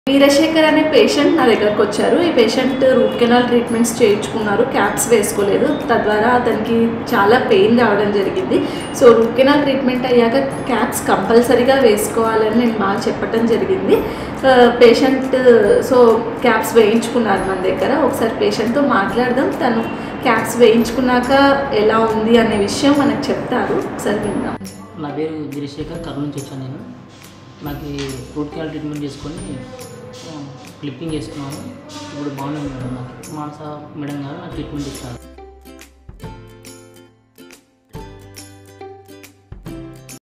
వీరశేఖర్ అనే పేషెంట్ నా దగ్గరకు వచ్చారు. ఈ పేషెంట్ రూట్ కెనాల్ ట్రీట్మెంట్స్ చేయించుకున్నారు, క్యాప్స్ వేసుకోలేదు. తద్వారా అతనికి చాలా పెయిన్ రావడం జరిగింది. సో రూట్ కెనాల్ ట్రీట్మెంట్ అయ్యాక క్యాప్స్ కంపల్సరీగా వేసుకోవాలని నేను బాగా చెప్పడం జరిగింది. పేషెంట్ సో క్యాప్స్ వేయించుకున్నారు మన దగ్గర. ఒకసారి పేషెంట్తో మాట్లాడదాం. తను క్యాప్స్ వేయించుకున్నాక ఎలా ఉంది అనే విషయం మనకు చెప్తారు. ఒకసారి విందాం. నా పేరు వీరశేఖర్, కర్నూలు నుంచి వచ్చాను నేను. నాకు రూట్ కెనాల్ ట్రీట్మెంట్ చేసుకొని క్లిప్పింగ్ చేసుకున్నాను. ఇప్పుడు బాగున్నాను మేడం. నాకు మానస మేడం గారు నాకు ట్రీట్మెంట్ ఇస్తారు.